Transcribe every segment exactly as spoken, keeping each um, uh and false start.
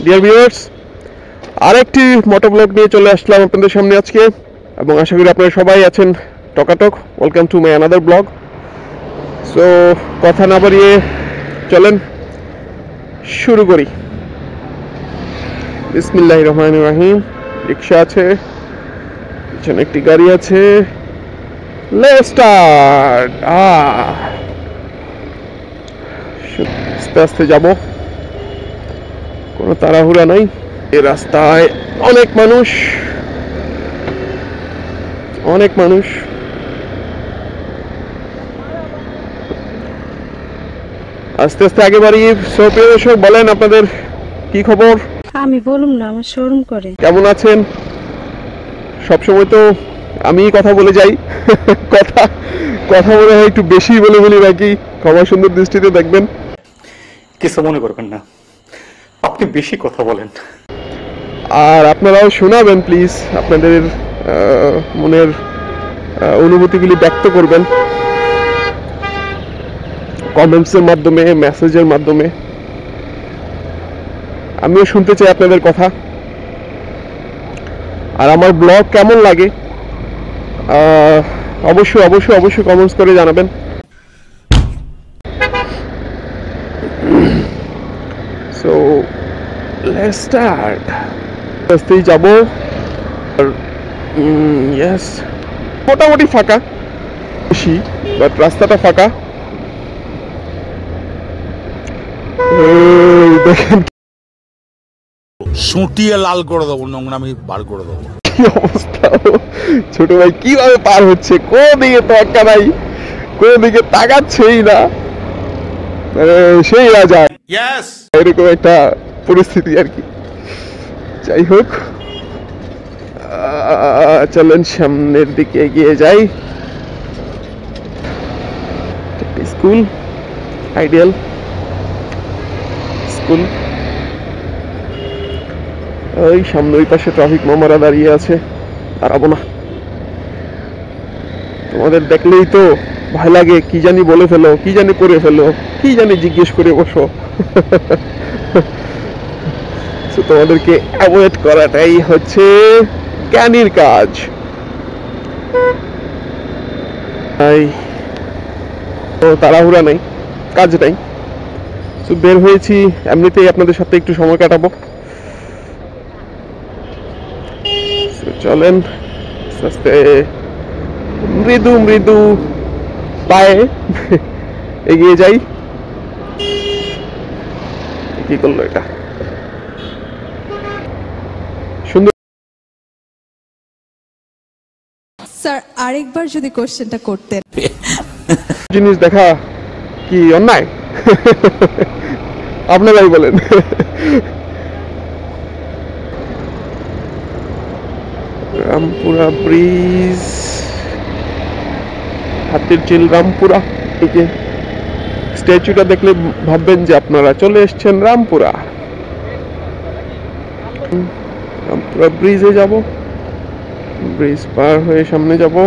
Dear viewers, আরেকটি মোটো blog নিয়ে চলে আসলাম আপনাদের সামনে আজকে, এবং আশা করি আপনারা সবাই আছেন টকাটক। Welcome to my another blog. So কথা না বাড়িয়ে চলেন শুরু করি। বিসমিল্লাহির রহমানির রহিম। রিক্সা আছে, পিছনে একটি গাড়ি আছে। Let's start. আস্তে আস্তে যাব, কোনো তাড়াহুড়া নাই। এই রাস্তায় অনেক মানুষ, অনেক মানুষ। আস্তে আস্তে আগে বাড়ি। সো প্রিয় দর্শক, বলেন আপনাদের কি খবর? আমি বলুম না, আমার শরম করে। কেমন আছেন? সবসময় তো আমি কথা বলে যাই, কথা কথা মনে হয় একটু বেশি বলে বলি নাকি? ক্ষমা সুন্দর দৃষ্টিতে দেখবেন। কিছু মনে করবেন না, আপনি বেশি কথা বলেন। আর আপনারাও শোনাবেন প্লিজ, আপনাদের মনের অনুভূতিগুলি ব্যক্ত করবেন কমেন্টসের মাধ্যমে, মেসেজের মাধ্যমে। আমিও শুনতে চাই আপনাদের কথা। আর আমার ব্লগ কেমন লাগে অবশ্যই অবশ্যই অবশ্যই কমেন্টস করে জানাবেন। So let's start. রাস্তায় যাব। ইয়েস, মোটামুটি ফাঁকা, বেশি বাট রাস্তাটা ফাঁকা। দেখেন সুটিয়ে লাল করে দেবো, নোংরামি বার করে দেবো। কি অবস্থা, ছোট ভাই কিভাবে পার হচ্ছে, কোন দিকে তোয়াক্কা নাই, কোন দিকে তাকাচ্ছেই না, সেই রাজা, এরকম একটা পরিস্থিতি আর কি। যাই হোক, চলেন সামনের দিকে এগিয়ে যাই। School, ideal school. ওই সামনে ওই পাশে ট্রাফিক মামারা দাঁড়িয়ে আছে, দাঁড়াবো না। তোমাদের দেখলেই তো ভয় লাগে, কি জানি বলে ফেলো, কি জানি করে ফেলো, কি জানি জিজ্ঞেস করে বসো। তোমাদেরকে অ্যাভয়েড করাটাই হচ্ছে জ্ঞানীর কাজ। তো তাড়াহুড়া নাই, কাজ নাই। তো বের হয়েছি এমনিতেই আপনাদের সাথে একটু সময় কাটাবো। চলেন আস্তে মৃদু মৃদু পায়ে এগিয়ে যাই। কি করলো এটা? সুন্দর স্যার, আরেকবার যদি কোশ্চেনটা করতেন। জিনিস দেখা কি অন্যায়? আপনারাই বলেন। রামপুরা ব্রিজ, হাতির ঝিল রামপুরা। এই যে স্ট্যাচুটা দেখলে ভাববেন যে আপনারা চলে এসছেন রামপুরা। রামপুরা ব্রিজে যাব, ব্রিজ পার হয়ে সামনে যাব।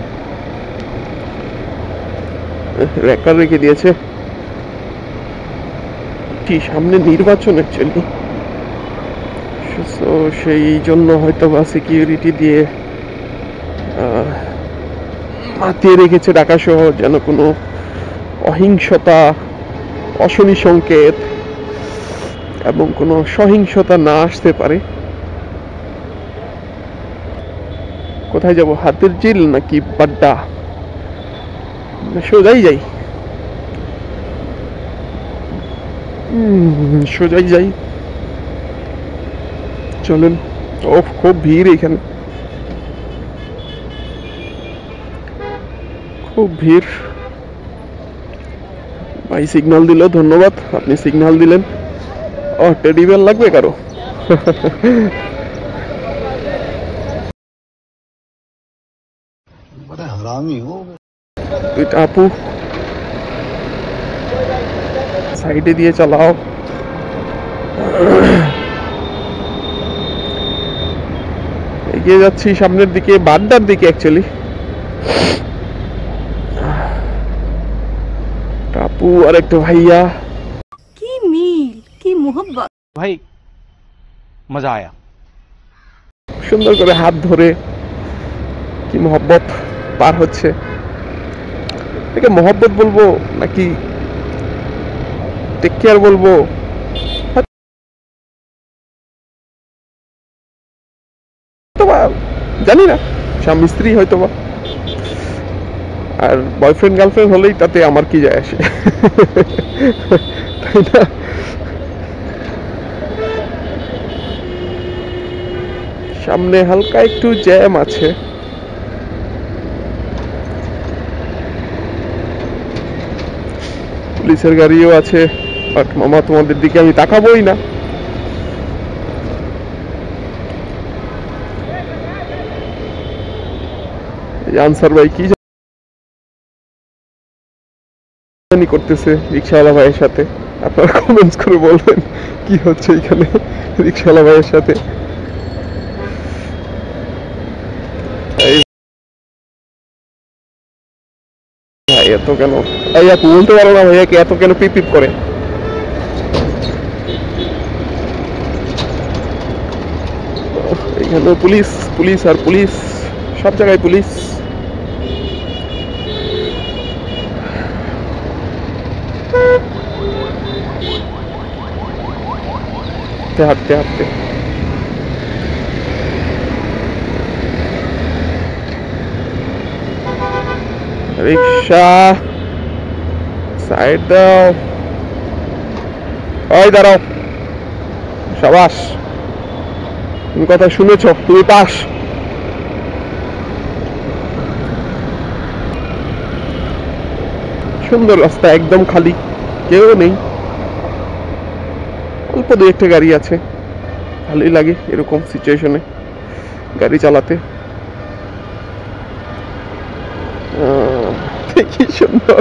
রেকার রেখে দিয়েছে, কি সামনে নির্বাচন অ্যাকচুয়ালি, তো সেই জন্য হয়তো বা সিকিউরিটি দিয়ে মাতিয়ে রেখেছে ঢাকা শহর, যেন কোনো অহিংসতা, অশনি সংকেত এবং কোনো সহিংসতা না আসতে পারে। কোথায় যাব? হাতির ঝিল নাকি বাড্ডা? সোজাই যাই, সোজাই যাই। চলেন। ও খুব ভিড় এখানে, খুব ভিড়। ভাই সিগন্যাল দিল, ধন্যবাদ, আপনি সিগন্যাল দিলেন। ও টেডি বেল লাগবে কারো? দুইটা আপু সাইডে দিয়ে চালাও। এগিয়ে যাচ্ছি সামনের দিকে, বাড্ডার দিকে অ্যাকচুয়ালি। আপু আর একটা ভাইয়া, কি মিল, কি মোহব্বত। ভাই मजा आया। সুন্দর করে হাত ধরে কি মহব্বত পার হচ্ছে। একে মহব্বত বলবো নাকি টেক কেয়ার বলবো, হয়তোবা জানি না, স্বামী স্ত্রী হয়তোবা। আর বয়ফ্রেন্ড গার্লফ্রেন্ড হলেই তাতে আমার কি যায় আসে, তাই না? সামনে হালকা একটু জ্যাম আছে। পুলিশের গাড়িও আছে, বাট মামা তোমাদের দিকে আমি তাকাবোই না। আনসার ভাই কি জানি করতেছে রিক্সাওয়ালা ভাইয়ের সাথে, আপনারা কমেন্টস করে বলবেন কি হচ্ছে এখানে রিক্সাওয়ালা ভাইয়ের সাথে। ভাই এত কেন, ভাইয়া বলতে পারো না ভাইয়াকে এত কেন পিপ পিপ করে? এখানে পুলিশ পুলিশ আর পুলিশ, সব জায়গায় পুলিশ। হাঁটতে হাঁটতে রিক্সা সাইড দাও, ওই দাঁড়াও, সাবাস, তুমি কথা শুনেছ, তুমি পাস। সুন্দর রাস্তা, একদম খালি, কেউ নেই, অল্প দু একটা গাড়ি আছে। ভালোই লাগে এরকম সিচুয়েশনে গাড়ি চালাতে। কি সুন্দর,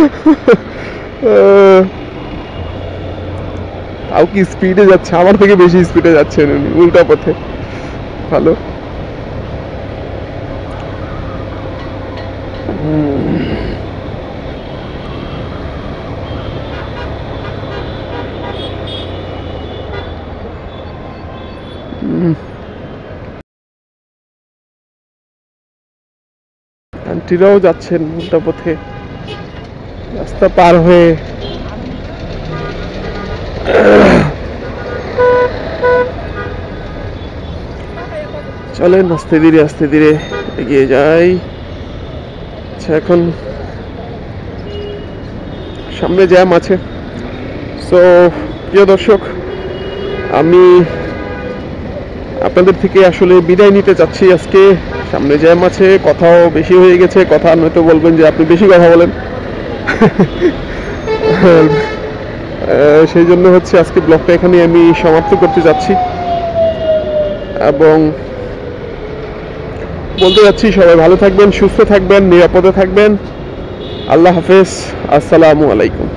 তাও কি স্পিডে যাচ্ছে, আমার থেকে বেশি স্পিডে যাচ্ছে উনি, উল্টা পথে। ভালো। আন্টিরাও যাচ্ছেন উল্টা পথে রাস্তা পার হয়ে। চলেন আস্তে ধীরে আস্তে ধীরে এগিয়ে যাই। আচ্ছা, এখন সামনে জ্যাম আছে। সো প্রিয় দর্শক, আমি আপনাদের থেকে আসলে বিদায় নিতে চাচ্ছি আজকে। সামনে জ্যাম আছে, কথাও বেশি হয়ে গেছে, কথা নয়তো বলবেন যে আপনি বেশি কথা বলেন। সেই জন্য হচ্ছে আজকে ব্লগটা এখানে আমি সমাপ্ত করতে যাচ্ছি এবং বলতে যাচ্ছি সবাই ভালো থাকবেন, সুস্থ থাকবেন, নিরাপদে থাকবেন। আল্লাহ হাফেজ, আসসালামু আলাইকুম।